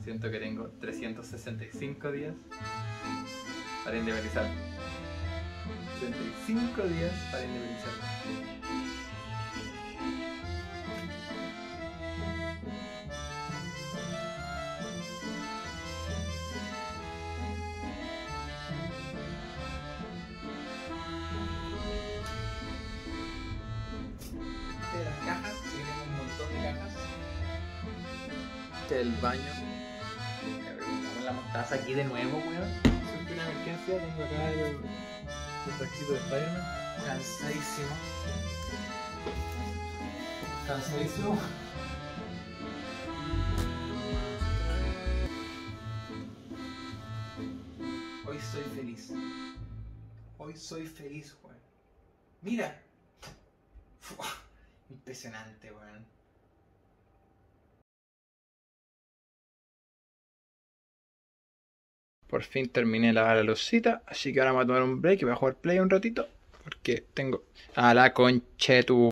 Siento que tengo 365 días para independizarme. 65 días para independizarme. De las cajas, sí que tengo un montón de cajas. El baño. Pongamos la mostaza aquí de nuevo, weón. Siempre una emergencia, tengo acá el trajecito de Spider-Man. Cansadísimo. Cansadísimo. Hoy soy feliz. Hoy soy feliz, weón. Mira. Fua, impresionante, weón. Por fin terminé de lavar la lucita, así que ahora me voy a tomar un break y voy a jugar Play un ratito. Porque tengo a la conchetu.